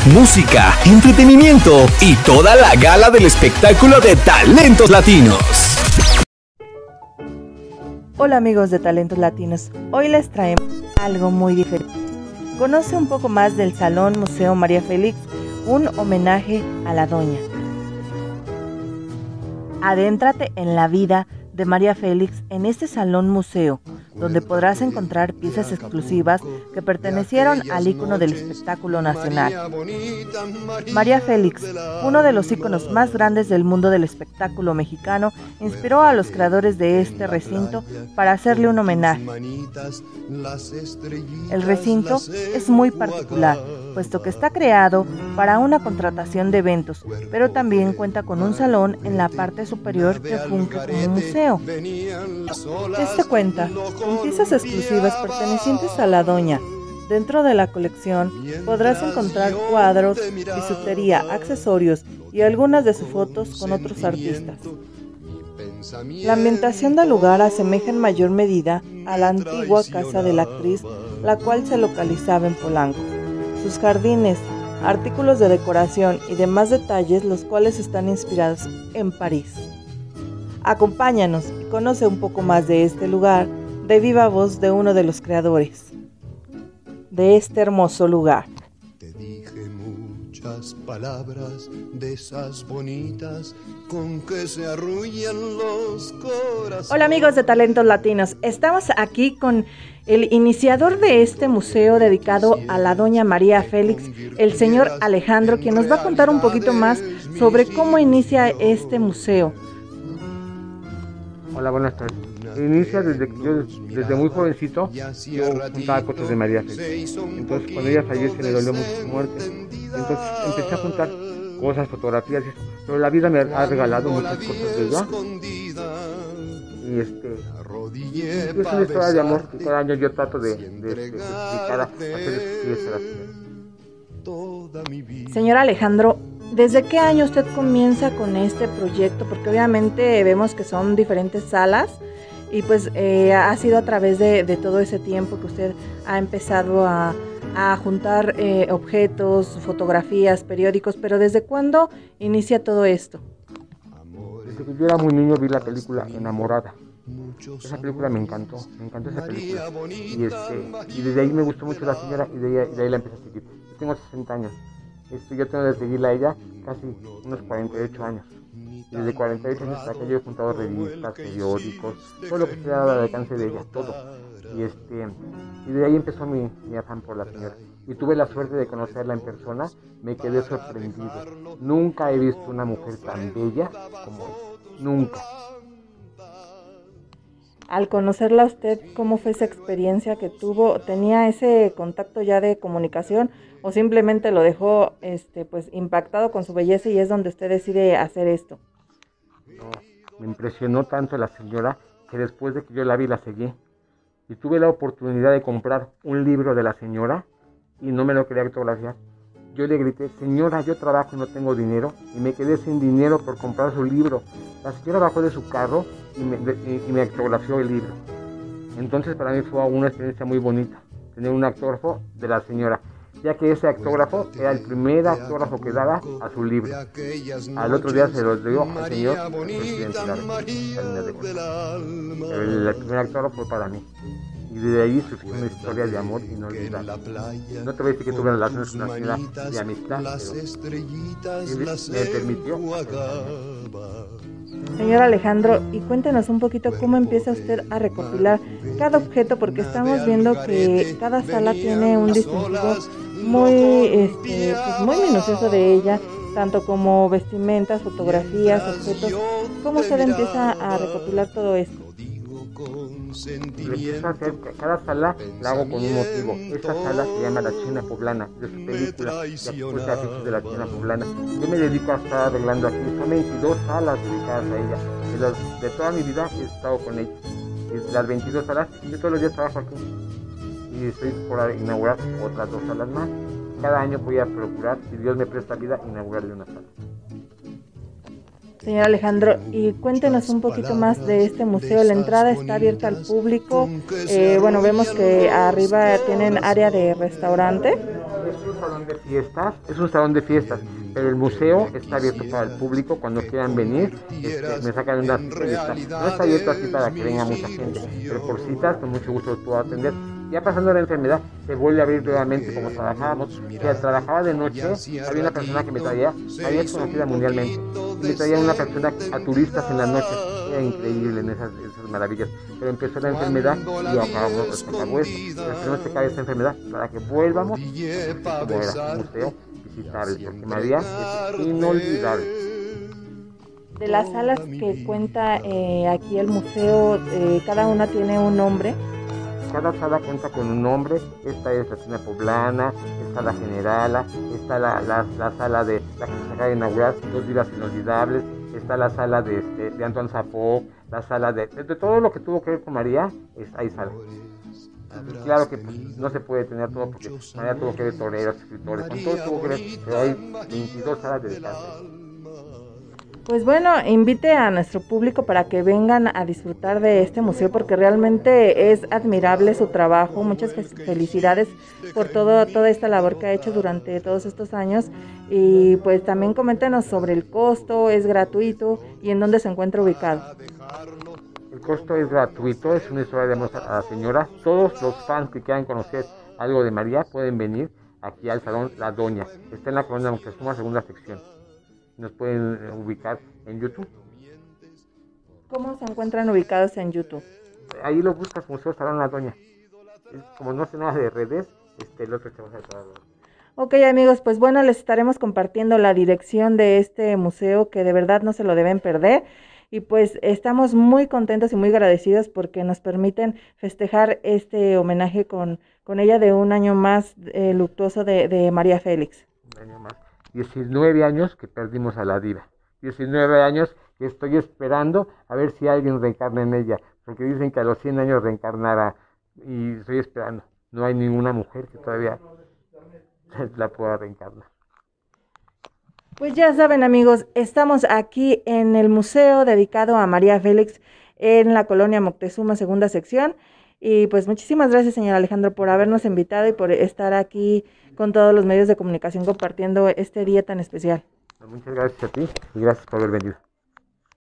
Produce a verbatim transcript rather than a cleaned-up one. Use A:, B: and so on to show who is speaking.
A: música, entretenimiento y toda la gala del espectáculo de talentos latinos.
B: Hola amigos de Talentos Latinos, hoy les traemos algo muy diferente. Conoce un poco más del Salón Museo María Félix, un homenaje a la doña. Adéntrate en la vida de María Félix en este salón museo, donde podrás encontrar piezas exclusivas que pertenecieron al ícono del espectáculo nacional. María Félix, uno de los íconos más grandes del mundo del espectáculo mexicano, inspiró a los creadores de este recinto para hacerle un homenaje. El recinto es muy particular, puesto que está creado para una contratación de eventos, pero también cuenta con un salón en la parte superior que funge como museo. Este cuenta con piezas exclusivas pertenecientes a la doña. Dentro de la colección podrás encontrar cuadros, bisutería, accesorios y algunas de sus fotos con otros artistas. La ambientación del lugar asemeja en mayor medida a la antigua casa de la actriz, la cual se localizaba en Polanco. Sus jardines, artículos de decoración y demás detalles, los cuales están inspirados en París. Acompáñanos y conoce un poco más de este lugar de viva voz de uno de los creadores de este hermoso lugar.
C: Te dije muchas palabras de esas bonitas con que se arrullan los corazones.
B: Hola amigos de Talentos Latinos, estamos aquí con el iniciador de este museo dedicado a la doña María Félix, el señor Alejandro, quien nos va a contar un poquito más sobre cómo inicia este museo.
D: Hola, buenas tardes. Inicia desde que yo, desde muy jovencito, yo juntaba cosas de María Félix. Entonces, cuando ella falleció, me dolió mucho su muerte. Entonces, empecé a juntar cosas, fotografías, pero la vida me ha regalado muchas cosas de ella. Y este, es una historia de amor que cada año yo trato de, de, de, de explicar, hacer fiestas.
B: Señor Alejandro, ¿desde qué año usted comienza con este proyecto? Porque obviamente vemos que son diferentes salas y pues eh, ha sido a través de, de todo ese tiempo que usted ha empezado a, a juntar eh, objetos, fotografías, periódicos, pero ¿desde cuándo inicia todo esto?
D: Desde que yo era muy niño vi la película Enamorada. Esa película me encantó, me encantó esa película. Y, este, y desde ahí me gustó mucho la señora y de ahí, y de ahí la empecé a seguir. Yo tengo sesenta años. Este, yo tengo de seguirla a ella casi unos cuarenta y ocho años. Y desde cuarenta y ocho años hasta que yo he juntado revistas, periódicos, todo lo que se ha dado al alcance de ella, todo. Y, este, y de ahí empezó mi, mi afán por la señora. Y tuve la suerte de conocerla en persona, me quedé sorprendido. Nunca he visto una mujer tan bella como ella, nunca.
B: Al conocerla a usted, ¿cómo fue esa experiencia que tuvo? ¿Tenía ese contacto ya de comunicación o simplemente lo dejó este, pues, impactado con su belleza y es donde usted decide hacer esto?
D: No, me impresionó tanto la señora que después de que yo la vi la seguí. Y tuve la oportunidad de comprar un libro de la señora y no me lo quería autografiar. Yo le grité, señora, yo trabajo y no tengo dinero, y me quedé sin dinero por comprar su libro. La señora bajó de su carro y me, y, y me autografió el libro. Entonces para mí fue una experiencia muy bonita, tener un autógrafo de la señora, ya que ese autógrafo era el primer autógrafo que daba a su libro. Al otro día se lo dio al señor presidente de la República. El, el primer autógrafo fue para mí. Y de ahí surgió una historia de amor inolvidable. No te voy a decir que tuve relaciones con una señora de amistad, pero me permitió.
B: Señor Alejandro, y cuéntenos un poquito cómo empieza usted a recopilar cada objeto, porque estamos viendo que cada sala tiene un distintivo muy, este, pues muy minucioso de ella, tanto como vestimentas, fotografías, objetos. ¿Cómo usted empieza a recopilar todo esto?
D: Lo empiezo a hacer, cada sala la hago con un motivo. Esta sala se llama La China Poblana, de su película, y aquí puse afiches de La China Poblana. Yo me dedico a estar arreglando aquí, son veintidós salas dedicadas a ella. De, los, de toda mi vida he estado con ella. Y las veintidós salas, yo todos los días trabajo aquí. Y estoy por inaugurar otras dos salas más. Cada año voy a procurar, si Dios me presta vida, inaugurarle una sala.
B: Señor Alejandro, y cuéntenos un poquito más de este museo. La entrada está abierta al público. Eh, bueno, vemos que arriba tienen área de restaurante.
D: un salón de fiestas, es un salón de fiestas, pero el museo está abierto para el público cuando quieran venir. Este, me sacan una cita y está. No está abierto así para que venga mucha gente, pero por citas con mucho gusto los puedo atender. Ya pasando la enfermedad, se vuelve a abrir nuevamente como trabajábamos. Que trabajaba de noche, había una persona que me traía, había es conocida mundialmente, me traía una persona a turistas en las noches. Era increíble en esas, esas maravillas. Pero empezó la enfermedad y acabamos, pues, acabó esto. Pero tenemos que acabar esta enfermedad para que vuelvamos como era, un museo visitable, porque María es inolvidable.
B: De las salas que cuenta eh, aquí el museo, eh, cada una tiene un nombre.
D: Cada sala cuenta con un nombre. Esta es la Cena Poblana, está la Generala, está la, la, la sala de la que se acaba de inaugurar, Dos Vidas Inolvidables, está la sala de, de, de Antoine Zapop, la sala de, de, de todo lo que tuvo que ver con María, es, hay sala. Claro que pues, no se puede tener todo porque María tuvo que ver toreros, escritores, con todo tuvo que ver, pero hay veintidós salas dedicadas.
B: Pues bueno, invite a nuestro público para que vengan a disfrutar de este museo porque realmente es admirable su trabajo. Muchas felicidades por todo, toda esta labor que ha hecho durante todos estos años. Y pues también coméntenos sobre el costo, es gratuito y en dónde se encuentra ubicado.
D: El costo es gratuito, es una historia de amor a la señora. Todos los fans que quieran conocer algo de María pueden venir aquí al Salón La Doña. Está en la Colonia Moctezuma, segunda sección. Nos pueden ubicar en YouTube.
B: ¿Cómo se encuentran ubicados en YouTube?
D: Ahí lo buscas, Museo Salón La Doña. Como no sé nada de redes, este, el otro echamos a todo.
B: Ok, amigos, pues bueno, les estaremos compartiendo la dirección de este museo que de verdad no se lo deben perder. Y pues estamos muy contentos y muy agradecidos porque nos permiten festejar este homenaje con, con ella de un año más eh, luctuoso de, de María Félix.
D: Un año más. diecinueve años que perdimos a la diva. diecinueve años que estoy esperando a ver si alguien reencarna en ella. Porque dicen que a los cien años reencarnará. Y estoy esperando. No hay ninguna mujer que todavía la pueda reencarnar.
B: Pues ya saben, amigos, estamos aquí en el museo dedicado a María Félix en la Colonia Moctezuma, segunda sección. Y pues muchísimas gracias, señor Alejandro, por habernos invitado y por estar aquí con todos los medios de comunicación compartiendo este día tan especial.
D: Muchas gracias a ti y gracias por haber venido.